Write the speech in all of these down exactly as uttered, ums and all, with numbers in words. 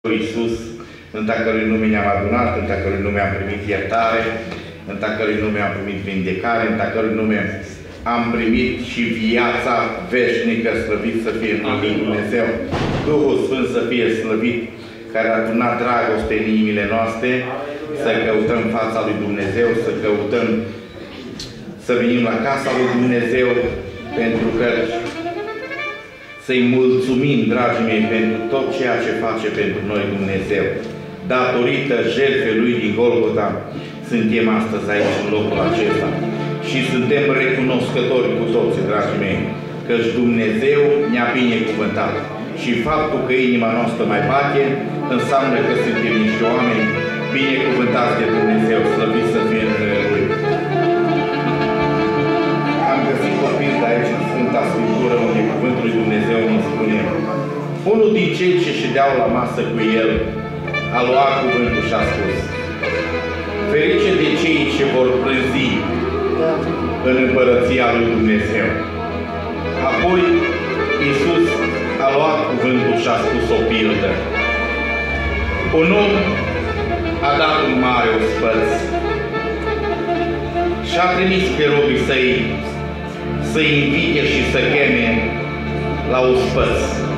Iisus, în a cărui nume ne-am adunat, în a cărui nume am primit iertare, în a cărui nume am primit vindecare, în a cărui nume am primit și viața veșnică, slăvit să fie numele Lui Dumnezeu. Duhul Sfânt să fie slăvit, care a turnat dragoste în inimile noastre, să căutăm fața Lui Dumnezeu, să căutăm să venim la casa Lui Dumnezeu, pentru că să-i mulțumim, dragii mei, pentru tot ceea ce face pentru noi Dumnezeu. Datorită jertfei Lui din Golgota, suntem astăzi aici, în locul acesta. Și suntem recunoscători cu toții, dragii mei, căci Dumnezeu ne-a binecuvântat. Și faptul că inima noastră mai bate, înseamnă că suntem niște oameni binecuvântați de Dumnezeu, slăviți să fie numele Lui. Am găsit o pildă aici în Sfânta Scriptură, unde Cuvântul lui Dumnezeu ne spune: unul din cei ce ședeau la masă cu el a luat cuvântul și a spus: ferice de cei ce vor plânzi în Împărăția lui Dumnezeu. Apoi Iisus a luat cuvântul și a spus o pildă. Un om a dat un mare ospăț și a trimis pe robii săi să-i invite și să cheme la ospăț.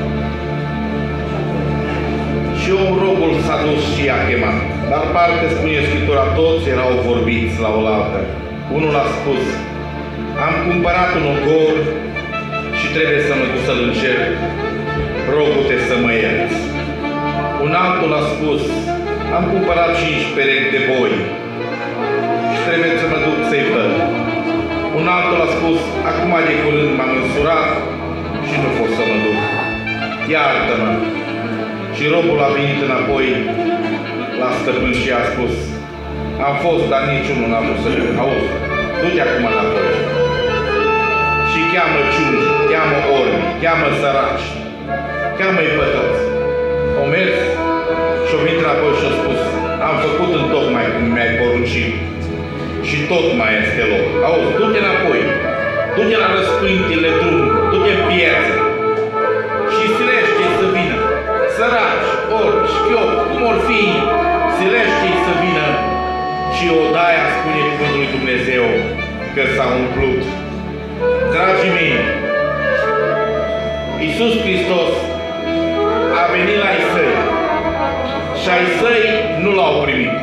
Și un robul s-a dus și i-a chemat. Dar parcă spune Scriptura, toți erau vorbiți la oaltă. Unul a spus: am cumpărat un ogor și trebuie să mă duc să-l încerc, rogu-te să mă ierți. Un altul a spus: am cumpărat cinci perechi de boi și trebuie să mă duc să-i văd. Un altul a spus: acum de curând m-am însurat și nu pot să mă duc, iartă-mă. Și robul a venit înapoi la stăpân și a spus: am fost, dar niciunul n-a vrut să duc. Auzi, du-te acum înapoi și cheamă ciungi, cheamă orbi, cheamă săraci, cheamă-i pe toți. Au mers și-o venit înapoi și-a spus: am făcut întocmai cum mi-ai poruncit și tot mai este loc. Auzi, du-te înapoi, du-te la răspântile drumului, du-te în piață și silește-i să vină săraci, orbi, șchiopi, cum or fi, silește-i să vină. Și odaia, spune Cuvântul lui Dumnezeu, că s-a umplut. Dragii mei, Iisus Hristos a venit la ai săi și ai săi nu l-au primit.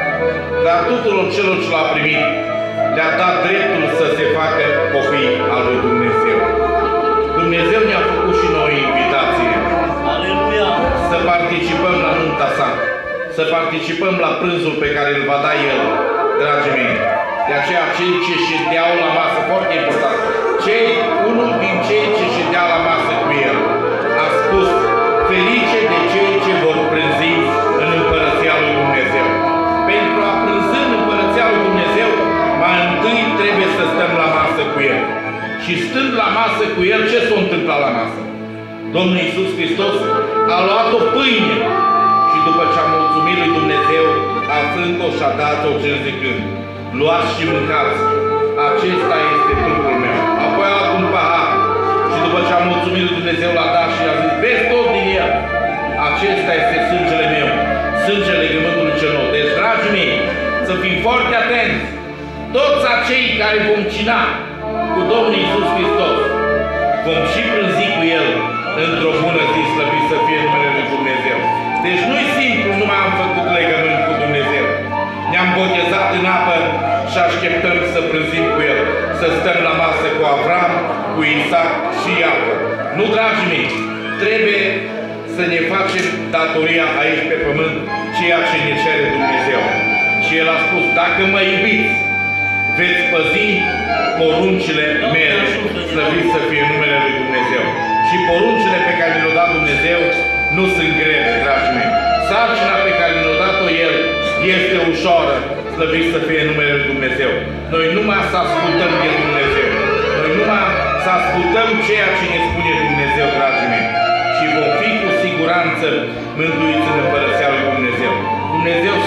Dar tuturor celor ce l-au primit le-a dat dreptul să se facă copii al lui Dumnezeu. Dumnezeu ne-a făcut și noi invitație. Aleluia! Să participăm la nunta sa, să participăm la prânzul pe care îl va da El, dragii mei. De aceea cei ce ședeau la masă, foarte important, cei, unul din cei ce ședea la masă cu El a spus: ferice de cei ce vor prânzi în Împărăția lui Dumnezeu. Pentru a prânzi în Împărăția lui Dumnezeu, mai întâi trebuie să stăm la masă cu El. Și stând la masă cu El, ce s-a întâmplat la masă? Domnul Iisus Hristos a luat o pâine și după ce a mulțumit lui Dumnezeu, a frânt-o și a dat-o zicând: luați și mâncați, acesta este trupul meu. Apoi a luat un pahar și după ce a mulțumit lui Dumnezeu, l-a dat și a zis: vezi tot din el, acesta este sângele meu, sângele legământului cel nou. Deci, dragii mei, să fim foarte atenți. Toți acei care vom cina cu Domnul Iisus Hristos, vom și prânzi cu El într-o bună zi, slăvit să fie numele Lui Dumnezeu. Deci nu-i simplu, numai am făcut legământ cu Dumnezeu. Ne-am botezat în apă și așteptăm să prânzim cu El, să stăm la masă cu Avram, cu Isaac și Iacov. Nu, dragii mei, trebuie să ne facem datoria aici pe pământ, ceea ce ne cere Dumnezeu. Și El a spus: dacă mă iubiți, veți păzi poruncile mele, slăvit să fie numele Lui Dumnezeu. Și poruncile pe care le-a dat Dumnezeu nu sunt grele, dragii mei. Sarcina pe care le-a dat-o El este ușoară, slăvit să fie numele Lui Dumnezeu. Noi numai să ascultăm de Dumnezeu. Noi numai să ascultăm ceea ce ne spune Dumnezeu, dragii mei. Și vom fi cu siguranță mântuiți în Împărăția lui Dumnezeu. Dumnezeu